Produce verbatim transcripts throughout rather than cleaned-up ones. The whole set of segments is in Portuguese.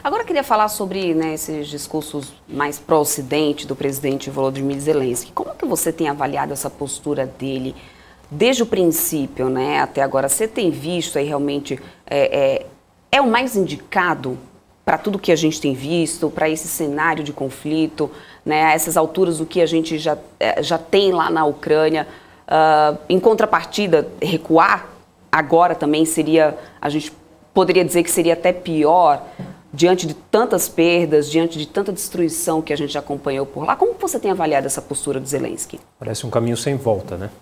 Agora eu queria falar sobre, né, esses discursos mais pró-Ocidente do presidente Volodymyr Zelensky. Como que você tem avaliado essa postura dele desde o princípio, né, até agora? Você tem visto aí realmente, é, é, é o mais indicado para tudo que a gente tem visto, para esse cenário de conflito, né, a essas alturas do que a gente já, já tem lá na Ucrânia? Uh, em contrapartida, recuar agora também seria, a gente poderia dizer que seria até pior, diante de tantas perdas, diante de tanta destruição que a gente acompanhou por lá. Como você tem avaliado essa postura do Zelensky? Parece um caminho sem volta, né?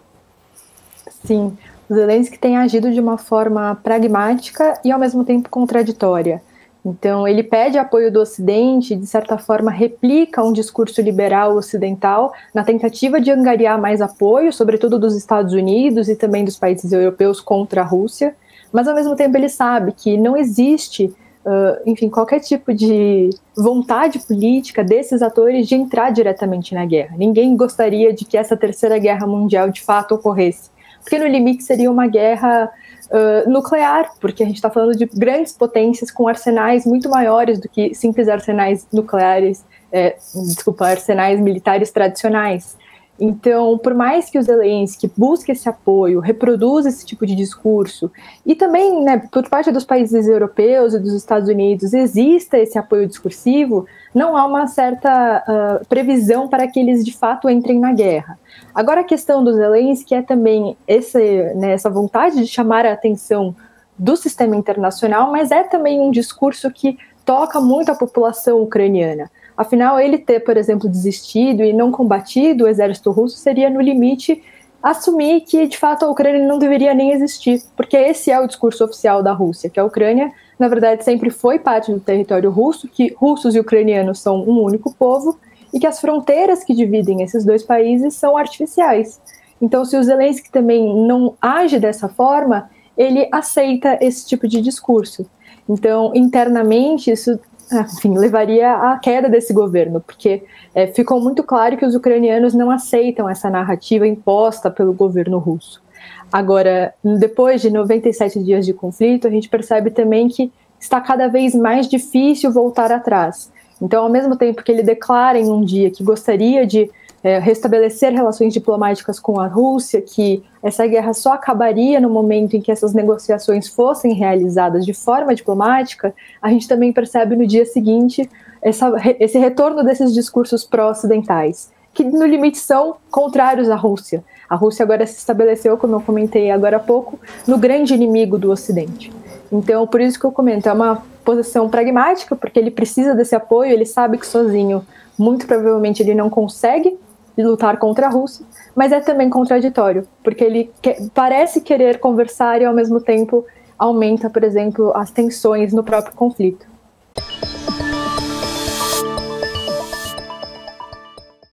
Sim, o Zelensky tem agido de uma forma pragmática e ao mesmo tempo contraditória. Então, ele pede apoio do Ocidente, de certa forma replica um discurso liberal ocidental na tentativa de angariar mais apoio, sobretudo dos Estados Unidos e também dos países europeus contra a Rússia, mas ao mesmo tempo ele sabe que não existe, uh, enfim, qualquer tipo de vontade política desses atores de entrar diretamente na guerra. Ninguém gostaria de que essa terceira guerra mundial de fato ocorresse, porque no limite seria uma guerra Uh, nuclear, porque a gente está falando de grandes potências com arsenais muito maiores do que simples arsenais nucleares, é, desculpa, arsenais militares tradicionais. Então, por mais que o Zelensky busque esse apoio, reproduza esse tipo de discurso, e também, né, por parte dos países europeus e dos Estados Unidos, exista esse apoio discursivo, não há uma certa uh, previsão para que eles de fato entrem na guerra. Agora, a questão do Zelensky é também esse, né, essa vontade de chamar a atenção do sistema internacional, mas é também um discurso que toca muito a população ucraniana. Afinal, ele ter, por exemplo, desistido e não combatido o exército russo seria, no limite, assumir que, de fato, a Ucrânia não deveria nem existir, porque esse é o discurso oficial da Rússia, que a Ucrânia, na verdade, sempre foi parte do território russo, que russos e ucranianos são um único povo, e que as fronteiras que dividem esses dois países são artificiais. Então, se o Zelensky também não age dessa forma, ele aceita esse tipo de discurso. Então, internamente, isso, enfim, levaria à queda desse governo, porque é, ficou muito claro que os ucranianos não aceitam essa narrativa imposta pelo governo russo. Agora, depois de noventa e sete dias de conflito, a gente percebe também que está cada vez mais difícil voltar atrás. Então, ao mesmo tempo que ele declara em um dia que gostaria de é, restabelecer relações diplomáticas com a Rússia, que essa guerra só acabaria no momento em que essas negociações fossem realizadas de forma diplomática, a gente também percebe no dia seguinte essa, esse retorno desses discursos pró-ocidentais, que no limite são contrários à Rússia. A Rússia agora se estabeleceu, como eu comentei agora há pouco, no grande inimigo do Ocidente. Então, por isso que eu comento, é uma posição pragmática, porque ele precisa desse apoio, ele sabe que sozinho, muito provavelmente, ele não consegue lutar contra a Rússia, mas é também contraditório, porque ele que, parece querer conversar e, ao mesmo tempo, aumenta, por exemplo, as tensões no próprio conflito.